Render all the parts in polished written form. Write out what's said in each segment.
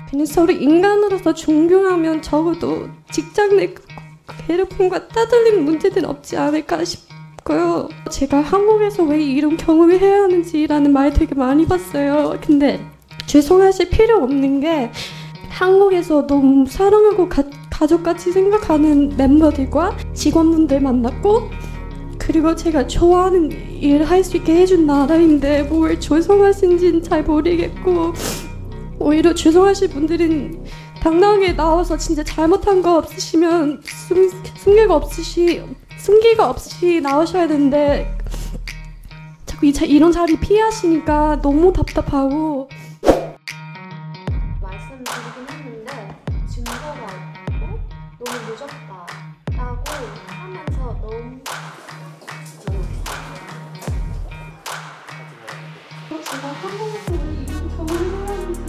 그냥 서로 인간으로서 존경하면 적어도 직장 내 괴롭힘과 따돌림 문제는 없지 않을까 싶고요. 제가 한국에서 왜 이런 경험을 해야 하는지라는 말 되게 많이 봤어요. 근데 죄송하실 필요 없는 게 한국에서 너무 사랑하고 가족같이 생각하는 멤버들과 직원분들 만났고, 그리고 제가 좋아하는 일 할 수 있게 해준 나라인데 뭘 죄송하신지는 잘 모르겠고, 오히려 죄송하실 분들은 당당하게 나와서 진짜 잘못한 거 없으시면 숨기가 없이 나오셔야 되는데 자꾸 이런 자리 피하시니까 너무 답답하고. 말씀드리긴 했는데 증거가 없고 너무 늦었다라고 하면서 너무 제가 한국에서 왜 이런 경험을 해야 하는지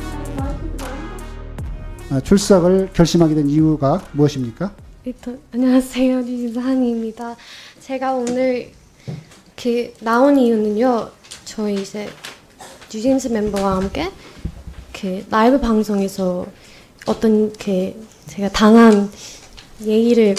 말씀드려요. 출석을 결심하게 된 이유가 무엇입니까? 안녕하세요, 류진산입니다. 제가 오늘 나온 이유는요, 저희 이제 뉴진스 멤버와 함께 라이브 방송에서 어떤 제가 당한 얘기를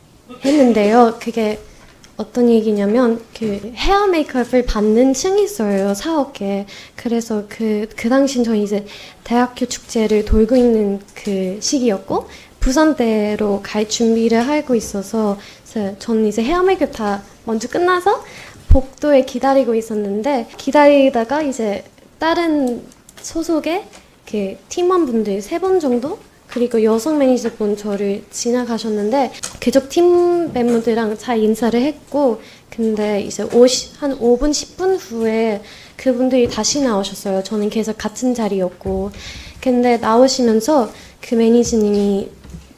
했는데요. 그게 어떤 얘기냐면 헤어 메이크업을 받는 층이 있어요, 사업계. 그래서 그 당시 저희 이제 대학교 축제를 돌고 있는 그 시기였고, 부산대로 갈 준비를 하고 있어서 저는 이제 헤어 메이크업 다 먼저 끝나서 복도에 기다리고 있었는데, 기다리다가 이제 다른 소속의 팀원분들 3분 정도, 그리고 여성 매니저분 저를 지나가셨는데 계속 팀 멤버들이랑 잘 인사를 했고, 근데 이제 한 5분 10분 후에 그분들이 다시 나오셨어요. 저는 계속 같은 자리였고. 근데 나오시면서 그 매니저님이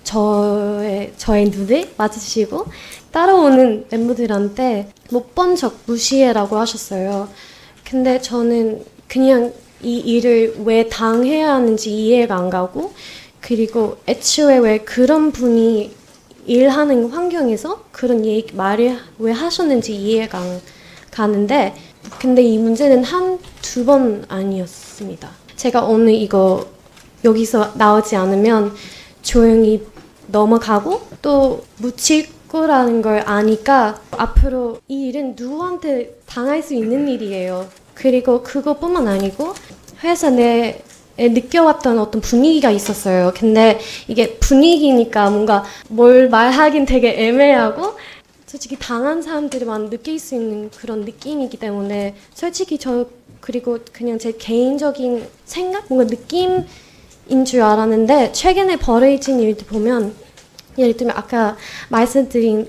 저의 눈을 맞으시고 따라오는 멤버들한테 못 본 척 무시해라고 하셨어요. 근데 저는 그냥 이 일을 왜 당해야 하는지 이해가 안 가고, 그리고 애초에 왜 그런 분이 일하는 환경에서 그런 말을 왜 하셨는지 이해가 안 가는데, 근데 이 문제는 두 번 아니었습니다. 제가 오늘 이거 여기서 나오지 않으면 조용히 넘어가고 또 묻힐 거라는 걸 아니까 앞으로 이 일은 누구한테 당할 수 있는 일이에요. 그리고 그것뿐만 아니고 회사 내에 느껴왔던 어떤 분위기가 있었어요. 근데 이게 분위기니까 뭔가 뭘 말하긴 되게 애매하고, 솔직히 당한 사람들만 느낄 수 있는 그런 느낌이기 때문에 솔직히 그리고 그냥 제 개인적인 생각? 뭔가 느낌인 줄 알았는데, 최근에 벌어진 일들 보면, 예를 들면 아까 말씀드린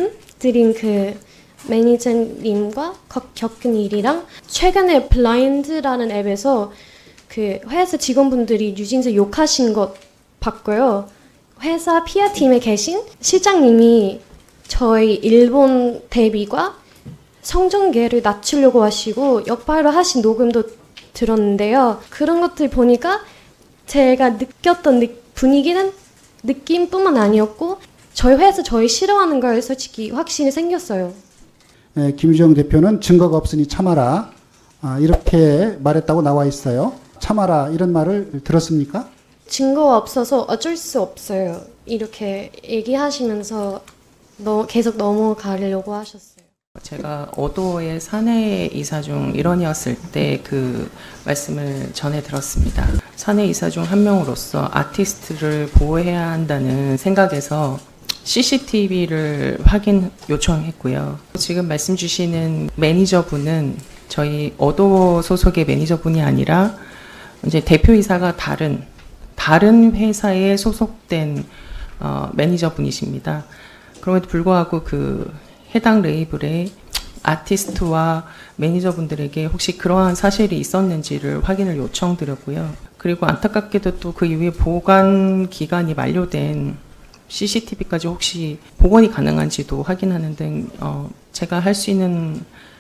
그 매니저님과 겪은 일이랑, 최근에 블라인드라는 앱에서 그 회사 직원분들이 뉴진스 욕하신 것 봤고요. 회사 PR팀에 계신 실장님이 저희 일본 데뷔과 성종계를 낮추려고 하시고 역발을 하신 녹음도 들었는데요. 그런 것들 보니까 제가 느꼈던 분위기는 느낌뿐만 아니었고, 저희 회사 저희 싫어하는 걸 솔직히 확신이 생겼어요. 네, 김유정 대표는 증거가 없으니 참아라, 이렇게 말했다고 나와 있어요. 참아라 이런 말을 들었습니까? 증거가 없어서 어쩔 수 없어요. 이렇게 얘기하시면서 계속 넘어가려고 하셨어요. 제가 어도의 사내 이사 중 일원이었을 때 그 말씀을 전해 들었습니다. 사내 이사 중 한 명으로서 아티스트를 보호해야 한다는 생각에서 CCTV를 확인 요청했고요. 지금 말씀 주시는 매니저분은 저희 어도 소속의 매니저분이 아니라 이제 대표이사가 다른 회사에 소속된 매니저분이십니다. 그럼에도 불구하고 그 해당 레이블의 아티스트와 매니저분들에게 혹시 그러한 사실이 있었는지를 확인을 요청드렸고요. 그리고 안타깝게도 또 그 이후에 보관 기간이 만료된 CCTV까지 혹시 복원이 가능한지도 확인하는 등 제가 할 수 있는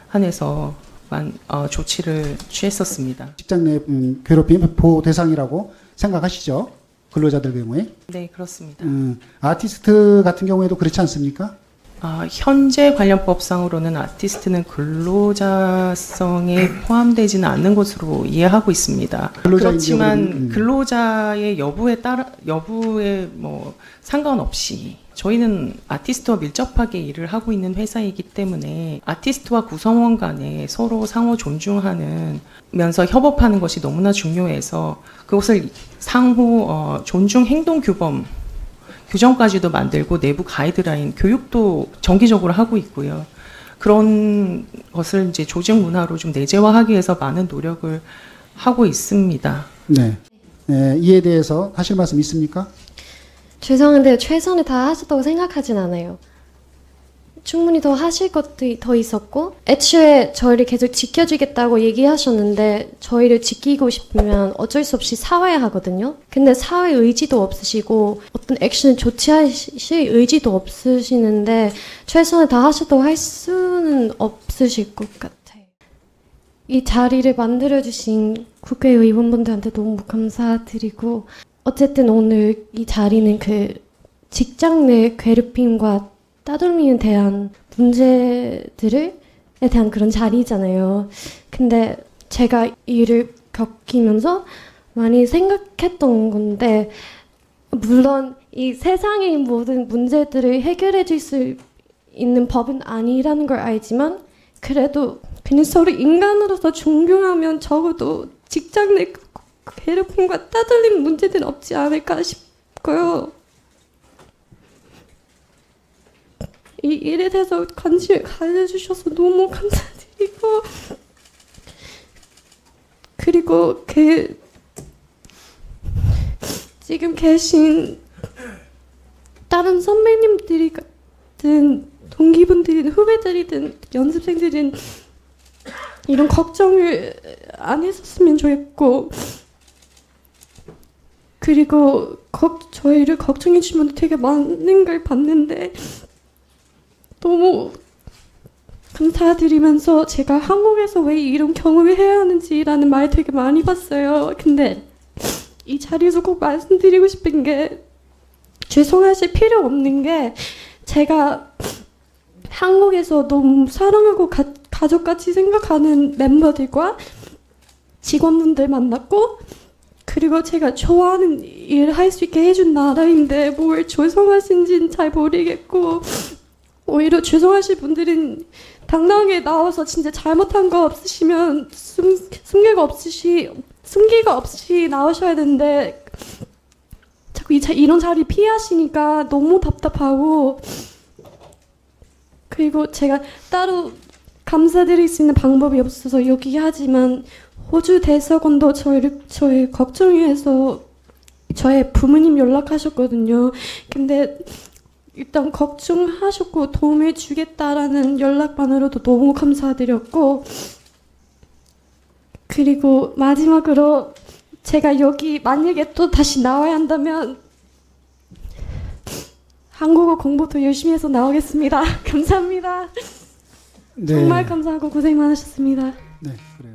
한에서만 조치를 취했었습니다. 직장 내 괴롭힘 보호 대상이라고 생각하시죠? 근로자들 경우에? 네, 그렇습니다. 아티스트 같은 경우에도 그렇지 않습니까? 현재 관련법상으로는 아티스트는 근로자성에 포함되지는 않는 것으로 이해하고 있습니다. 그렇지만 근로자의 여부에 뭐 상관없이 저희는 아티스트와 밀접하게 일을 하고 있는 회사이기 때문에 아티스트와 구성원 간에 서로 상호 존중하면서 협업하는 것이 너무나 중요해서 그것을 상호 존중 행동 규정까지도 만들고 내부 가이드라인 교육도 정기적으로 하고 있고요. 그런 것을 이제 조직 문화로 좀 내재화하기 위해서 많은 노력을 하고 있습니다. 네. 이에 대해서 하실 말씀 있습니까? 죄송한데 최선을 다 하셨다고 생각하진 않아요. 충분히 더 하실 것도 더 있었고 애초에 저희를 계속 지켜주겠다고 얘기하셨는데 저희를 지키고 싶으면 어쩔 수 없이 사와야 하거든요. 근데 사회 의지도 없으시고 어떤 액션을 조치하실 의지도 없으시는데 최선을 다 하셨다고 할 수는 없으실 것 같아요. 이 자리를 만들어주신 국회의원분들한테 너무 감사드리고 어쨌든 오늘 이 자리는 그 직장 내 괴롭힘과 따돌림에 대한 문제들에 대한 그런 자리잖아요. 근데 제가 일을 겪으면서 많이 생각했던 건데 물론 이 세상의 모든 문제들을 해결해 줄 수 있는 법은 아니라는 걸 알지만 그래도 그냥 서로 인간으로서 존경하면 적어도 직장 내 괴롭힘과 따돌림 문제는 없지 않을까 싶고요. 이 일에 대해서 관심을 가져주셔서 너무 감사드리고 그리고 지금 계신 다른 선배님들이든 동기분들이든 후배들이든 연습생들은 이런 걱정을 안 했었으면 좋겠고 그리고 저희를 걱정해 주신 분들 되게 많은 걸 봤는데 너무 감사드리면서 제가 한국에서 왜 이런 경험을 해야 하는지라는 말 되게 많이 봤어요. 근데 이 자리에서 꼭 말씀드리고 싶은 게 죄송하실 필요 없는 게 제가 한국에서 너무 사랑하고 가족같이 생각하는 멤버들과 직원분들 만났고 그리고 제가 좋아하는 일을 할 수 있게 해준 나라인데 뭘 죄송하신지는 잘 모르겠고 오히려 죄송하실 분들은 당당하게 나와서 진짜 잘못한 거 없으시면 숨기가 없이 나오셔야 되는데 자꾸 이런 자리 피하시니까 너무 답답하고 그리고 제가 따로 감사드릴 수 있는 방법이 없어서 여기 하지만 호주 대사관도 저희 걱정해서 저의 부모님 연락하셨거든요. 근데 일단 걱정하셨고 도움을 주겠다라는 연락만으로도 너무 감사드렸고 그리고 마지막으로 제가 여기 만약에 또 다시 나와야 한다면 한국어 공부도 열심히 해서 나오겠습니다. 감사합니다. 네. 정말 감사하고 고생 많으셨습니다. 네, 그래요.